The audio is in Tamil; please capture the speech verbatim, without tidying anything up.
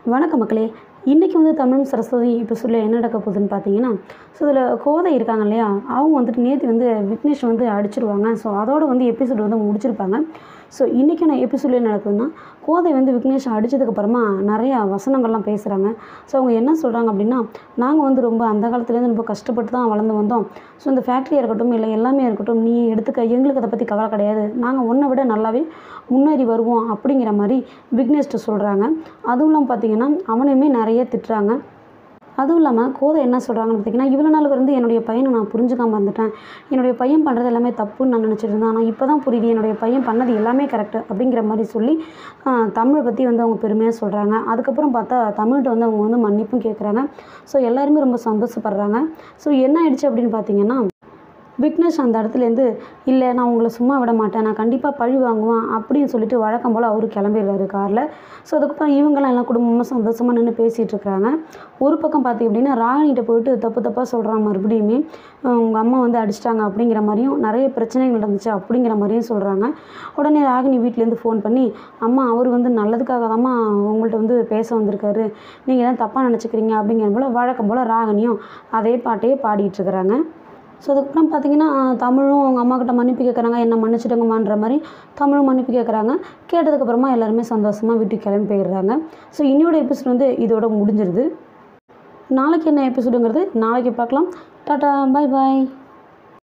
வணக்கம் மக்களே. இன்றைக்கி வந்து தமிழும் சரஸ்வதி எபிசோடில் என்ன நடக்க போகுதுன்னு பார்த்தீங்கன்னா, ஸோ இதில் கோதை இருக்காங்க இல்லையா, அவங்க வந்துட்டு நேற்று வந்து விக்னேஷ் வந்து அடிச்சிருவாங்க. ஸோ அதோடு வந்து எபிசோடு வந்து முடிச்சிருப்பாங்க. ஸோ இன்றைக்கான எபிசோடில் என்ன நடக்குதுன்னா, கோதை வந்து விக்னேஷ் அடித்ததுக்கப்புறமா நிறையா வசனங்கள்லாம் பேசுகிறாங்க. ஸோ அவங்க என்ன சொல்கிறாங்க அப்படின்னா, நாங்கள் வந்து ரொம்ப அந்த காலத்துலேருந்து ரொம்ப கஷ்டப்பட்டு தான் வளர்ந்து வந்தோம். ஸோ இந்த ஃபேக்ட்ரியாக இருக்கட்டும் இல்லை எல்லாமே இருக்கட்டும், நீ எடுத்துக்க, எங்களுக்கு அதை பற்றி கவலை கிடையாது, நாங்கள் உன்னை விட நல்லாவே முன்னேறி வருவோம் அப்படிங்கிற மாதிரி விக்னேஷ்ட்டு சொல்கிறாங்க. அதுவும் இல்லாமல் பார்த்திங்கன்னா அவனையுமே நிறைய திட்டுறாங்க. அதுவும் இல்லாமல் கோதை என்ன சொல்கிறாங்கன்னு பார்த்திங்கன்னா, இவ்வளோ நாள் வந்து என்னுடைய பையனை நான் புரிஞ்சுக்காமல் இருந்துட்டேன், என்னுடைய பையன் பண்ணுறது எல்லாமே தப்புன்னு நான் நினச்சிட்டு இருந்தேன், ஆனால் இப்போ தான் புரியுது என்னுடைய பையன் பண்ணது எல்லாமே கரெக்டு அப்படிங்கிற மாதிரி சொல்லி தமிழை பற்றி வந்து அவங்க பெருமையாக சொல்கிறாங்க. அதுக்கப்புறம் பார்த்தா தமிழ்கிட்ட வந்து அவங்க வந்து மன்னிப்பும் கேட்குறாங்க. ஸோ எல்லாருமே ரொம்ப சந்தோஷப்படுறாங்க. ஸோ என்ன ஆயிடுச்சு அப்படின்னு பார்த்தீங்கன்னா, விக்னேஷ் அந்த இடத்துலேருந்து இல்லை நான் உங்களை சும்மா விட மாட்டேன், நான் கண்டிப்பாக பழி வாங்குவேன் அப்படின்னு சொல்லிட்டு வழக்கம் போல் அவரு கிளம்பிடுறாரு காரில். ஸோ அதுக்கப்புறம் இவங்கெல்லாம் எல்லாம் குடும்பமாக சந்தோஷமாக நின்று பேசிகிட்டு இருக்கிறாங்க. ஒரு பக்கம் பார்த்திங்க அப்படின்னா ராகினிகிட்ட போயிட்டு தப்பு தப்பாக சொல்கிறான், மறுபடியுமே உங்கள் அம்மா வந்து அடிச்சிட்டாங்க அப்படிங்கிற மாதிரியும் நிறைய பிரச்சனைகள் நடந்துச்சு அப்படிங்கிற மாதிரியும் சொல்கிறாங்க. உடனே ராகினி வீட்டிலேருந்து ஃபோன் பண்ணி, அம்மா அவர் வந்து நல்லதுக்காக தான்மா உங்கள்கிட்ட வந்து பேச வந்திருக்காரு, நீங்கள் தான் தப்பாக நினச்சிக்கிறீங்க அப்படிங்கிற போல் வழக்கம் போல் ராகினியும் அதே பாட்டையே பாடிட்டு இருக்கிறாங்க. ஸோ அதுக்கப்புறம் பார்த்திங்கன்னா தமிழும் அவங்க அம்மாக்கிட்ட மன்னிப்பு கேட்குறாங்க, என்ன மன்னிச்சிடுங்கம்மான்ற மாதிரி தமிழும் மன்னிப்பு கேட்குறாங்க. கேட்டதுக்கப்புறமா எல்லாருமே சந்தோஷமாக வீட்டுக்கு கிளம்பி போயிடுறாங்க. ஸோ இன்னையோட எபிசோட் வந்து இதோட முடிஞ்சிருது. நாளைக்கு என்ன எபிசோடுங்கிறது நாளைக்கு பார்க்கலாம். டாட்டா, பாய் பாய்.